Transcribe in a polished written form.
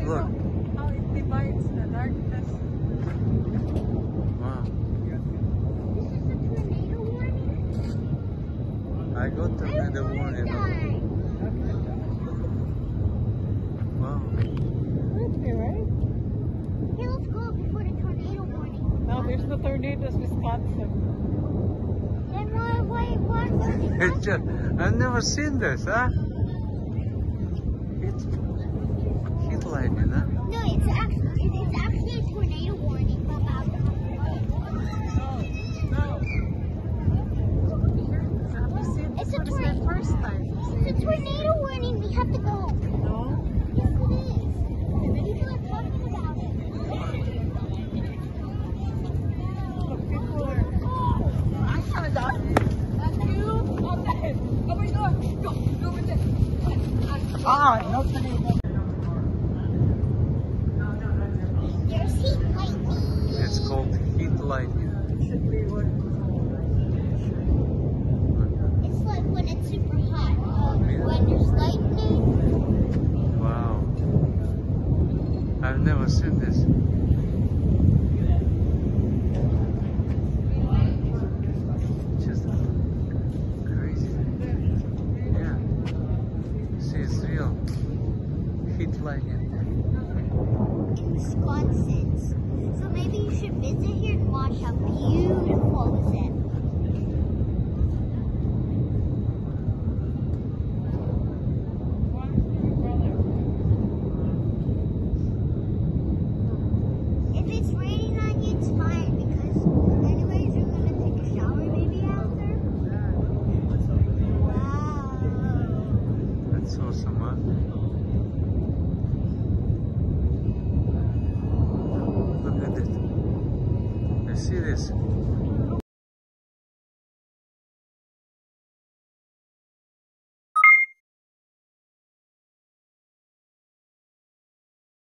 Look. How it divides the darkness. Wow. This is a tornado warning? I got tornado warning. Wow. Okay, right? Hey, let's go before the tornado warning. No, there's no tornadoes, Wisconsin. Then why It's just, I've never seen this, huh? It's heat lightning, huh? No, it's actually a tornado warning, Papa. It's a tornado. First time. It's a tornado warning. We have to go. No? Yes, it is. People are talking about it. Look, people are... I saw that. That's you? Okay. Oh my God. Go with it. Ah, no tornado. There's heat lightning. It's called heat lightning. It's like when it's super hot. When there's lightning. Wow. I've never seen this. Just crazy. Yeah. See, it's real. Heat lightning. Wisconsin. So maybe you should visit here and watch how beautiful is it. If it's raining on you, it's fine because anyways you're gonna take a shower maybe after. Wow. That's awesome, huh? Look at it. You see this?